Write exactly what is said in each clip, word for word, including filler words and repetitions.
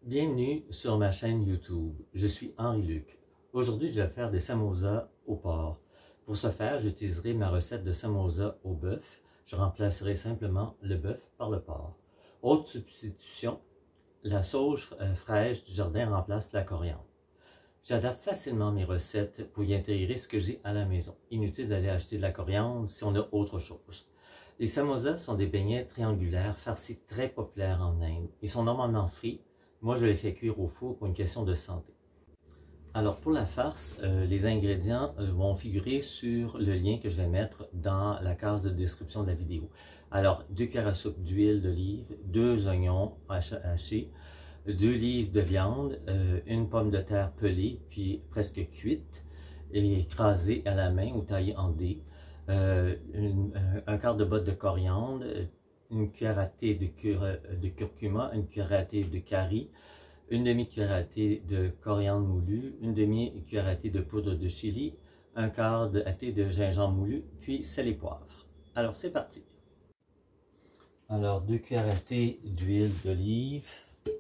Bienvenue sur ma chaîne YouTube. Je suis Henri-Luc. Aujourd'hui, je vais faire des samosas au porc. Pour ce faire, j'utiliserai ma recette de samosa au bœuf. Je remplacerai simplement le bœuf par le porc. Autre substitution, la sauge fraîche du jardin remplace la coriandre. J'adapte facilement mes recettes pour y intégrer ce que j'ai à la maison. Inutile d'aller acheter de la coriandre si on a autre chose. Les samosas sont des beignets triangulaires farcis très populaires en Inde. Ils sont normalement frits. Moi, je les fais cuire au four pour une question de santé. Alors, pour la farce, euh, les ingrédients euh, vont figurer sur le lien que je vais mettre dans la case de description de la vidéo. Alors, deux cuillères à soupe d'huile d'olive, deux oignons hachés, deux livres de viande, euh, une pomme de terre pelée, puis presque cuite, et écrasée à la main ou taillée en dés, euh, une, euh, un quart de botte de coriandre, une cuillère à thé de, cur de curcuma, une cuillère à thé de curry, une demi-cuillère à thé de coriandre moulu, une demi-cuillère à thé de poudre de chili, un quart de à thé de gingembre moulu, puis sel et poivre. Alors, c'est parti. Alors, deux cuillères à thé d'huile d'olive.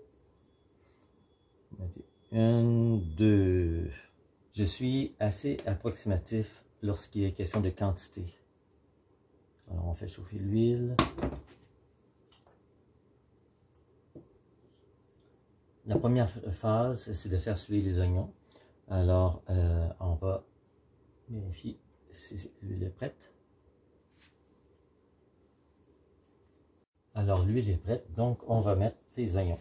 Une, deux. Je suis assez approximatif lorsqu'il est question de quantité. Alors, on fait chauffer l'huile. La première phase, c'est de faire suer les oignons. Alors, euh, on va vérifier si l'huile est prête. Alors, l'huile est prête, donc on va mettre les oignons.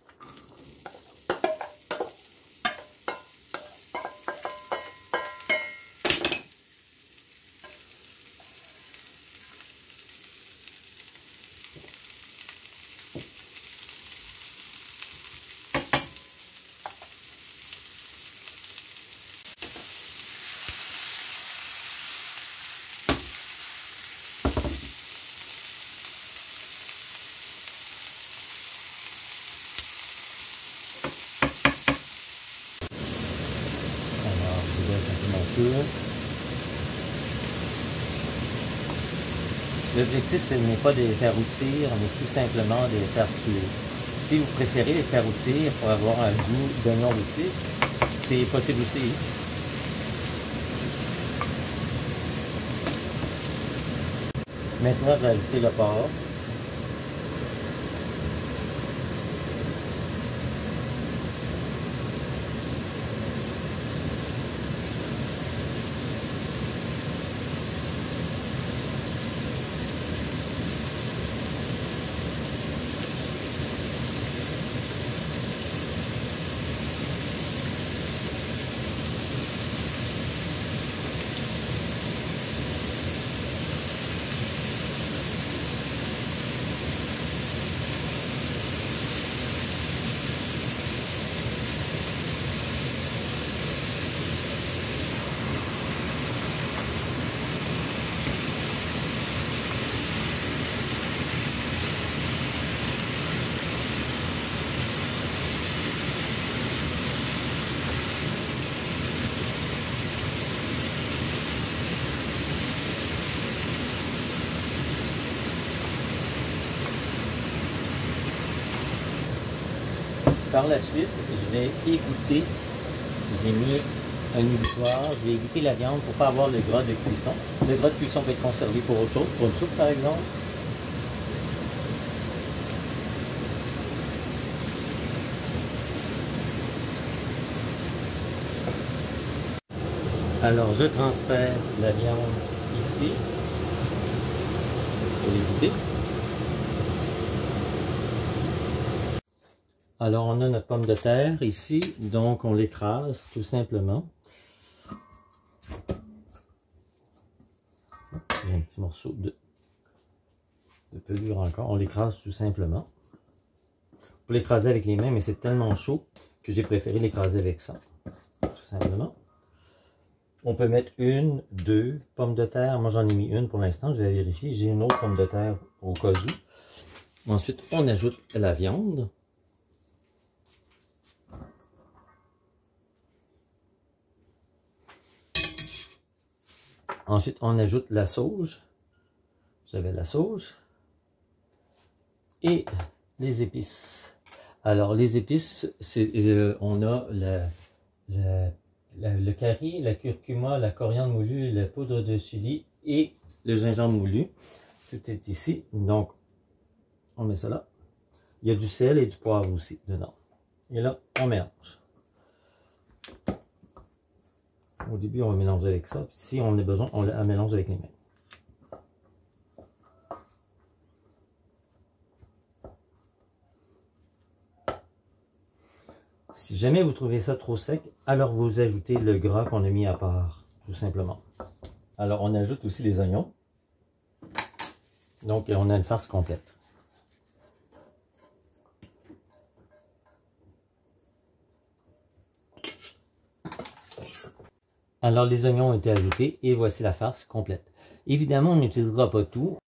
L'objectif, ce n'est pas de les faire rôtir, mais tout simplement de les faire suer. Si vous préférez les faire rôtir pour avoir un goût d'oignon rôti, c'est possible aussi. Maintenant, je vais ajouter le porc. Par la suite, je vais égoutter, j'ai mis un éboutoir, je vais égoutter la viande pour ne pas avoir le gras de cuisson. Le gras de cuisson peut être conservé pour autre chose, pour une soupe par exemple. Alors je transfère la viande ici pour l'égoutter. Alors, on a notre pomme de terre ici, donc on l'écrase tout simplement. Il y a un petit morceau de, de pelure encore, on l'écrase tout simplement. On peut l'écraser avec les mains, mais c'est tellement chaud que j'ai préféré l'écraser avec ça, tout simplement. On peut mettre une, deux pommes de terre. Moi, j'en ai mis une pour l'instant, je vais vérifier. J'ai une autre pomme de terre au cas où. Ensuite, on ajoute la viande. Ensuite, on ajoute la sauge. J'avais la sauge. Et les épices. Alors, les épices, c'est euh, on a le, le, le, le curry, la curcuma, la coriandre moulue, la poudre de chili et le gingembre moulu. Tout est ici. Donc, on met ça là. Il y a du sel et du poivre aussi dedans. Et là, on mélange. Au début, on va mélanger avec ça. Puis si on a besoin, on la mélange avec les mains. Si jamais vous trouvez ça trop sec, alors vous ajoutez le gras qu'on a mis à part, tout simplement. Alors, on ajoute aussi les oignons. Donc, on a une farce complète. Alors, les oignons ont été ajoutés et voici la farce complète. Évidemment, on n'utilisera pas tout.